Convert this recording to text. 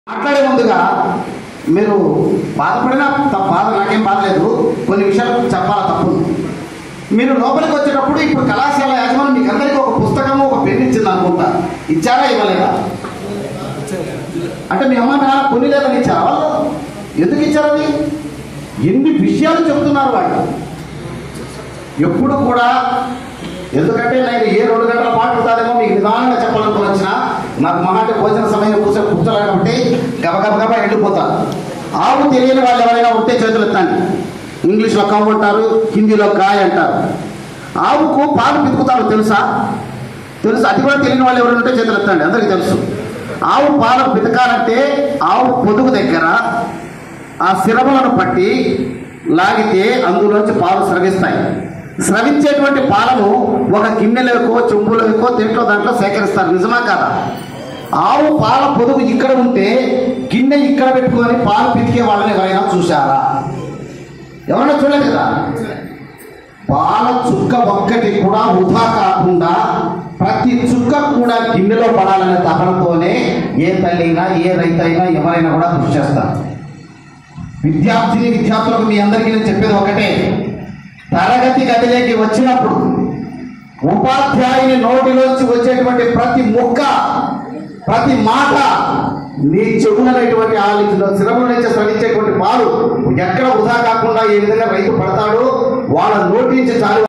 మాట్లాడే ముందుగా మీరు బాధపడినా బాధ నాకేం బాధలేదు. కొన్ని విషయాలు చెప్పాలా తప్పు. మీరు లోపలికి వచ్చేటప్పుడు ఇప్పుడు కళాశాల యాజమాన్యం మీకు అందరికీ ఒక పుస్తకము ఒక పెన్ను ఇచ్చింది అనుకుంటా. ఇచ్చారా ఇవ్వలేదా? అంటే మీ అమ్మ నాన్న కొన్ని లేదని ఇచ్చారా? వాళ్ళు ఎందుకు ఇచ్చారని ఎన్ని విషయాలు చెప్తున్నారు వాళ్ళు. ఎప్పుడు కూడా ఎందుకంటే నేను ఏ 2 గంటల పాటు ఉంటుందేమో మీకు నిదానంగా చెప్పాలనుకుని వచ్చినా నాకు మహాంటే భోజన సమయం కూర్చోలేకపోతే గబగబగబా వెళ్ళిపోతాను. ఆవు తెలియని వాళ్ళు ఎవరైనా ఉంటే చేతులు ఎత్తండి. ఇంగ్లీష్లో కవ్ అంటారు, హిందీలో గాయ అంటారు. ఆవుకు పాలు పితుకుతారు తెలుసా? అది కూడా తెలియని వాళ్ళు ఎవరైనా ఉంటే చేతులు ఎత్తండి. అందరికీ తెలుసు. ఆవు పాలు పితకాలంటే ఆవు పొదుగు దగ్గర ఆ శిరములను పట్టి లాగితే అందులోంచి పాలు స్రవిస్తాయి. స్రవించేటువంటి పాలను ఒక గిన్నెలకో చెంబులకో దాంట్లో సేకరిస్తారు. నిజమా కాదా? ఆవు పాల పొదుగు ఇక్కడ ఉంటే గిన్నె ఇక్కడ పెట్టుకొని పాలు పితికే వాళ్ళని ఎవరైనా చూశారా? ఎవరైనా చూడలేదు కదా. పాల చుక్క ఒక్కటి కూడా వృధా కాకుండా ప్రతి చుక్క కూడా గిన్నెలో పడాలనే తపనతోనే ఏ తల్లి అయినా ఏ రైతు అయినా ఎవరైనా కూడా కృషి చేస్తారు. విద్యార్థులకు మీ అందరికీ నేను చెప్పేది ఒకటే, తరగతి గదిలోకి వచ్చినప్పుడు ఉపాధ్యాయుని నోటిలోంచి వచ్చేటువంటి ప్రతి ముక్క ప్రతి మాట నీ చెవులనేటువంటి ఆలోచన శ్రమల నుంచి స్రవించేటువంటి పాలు ఎక్కడ వృధా కాకుండా ఏ విధంగా రైతు పడతాడో వాళ్ళ నోటి నుంచి చాలు